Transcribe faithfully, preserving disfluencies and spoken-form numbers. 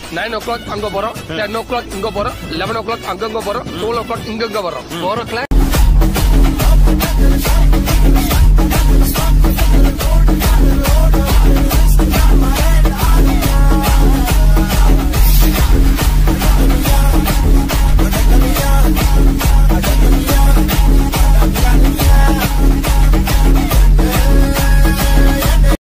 Nine ஓ clock அங்க போறோம், ten ஓ clock இங்க போறோம், லெவன் ஓ கிளாக் அங்கங்க போறோம், டுவெல் ஓ கிளாக் இங்க வரோம். ஃபோர் ஓ கிளாக்